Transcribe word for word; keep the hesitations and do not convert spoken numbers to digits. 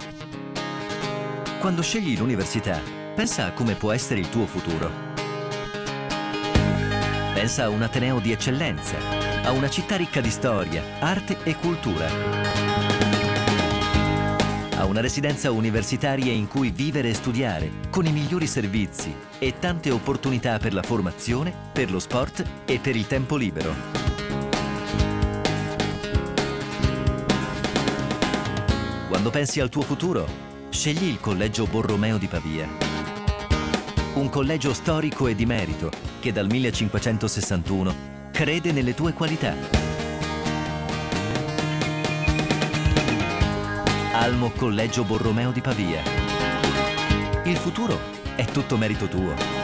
Quando scegli l'università, pensa a come può essere il tuo futuro. Pensa a un ateneo di eccellenza, a una città ricca di storia, arte e cultura. A una residenza universitaria in cui vivere e studiare, con i migliori servizi e tante opportunità per la formazione, per lo sport e per il tempo libero. Quando pensi al tuo futuro, scegli il Collegio Borromeo di Pavia. Un collegio storico e di merito che dal millecinquecentosessantuno crede nelle tue qualità. Almo Collegio Borromeo di Pavia. Il futuro è tutto merito tuo.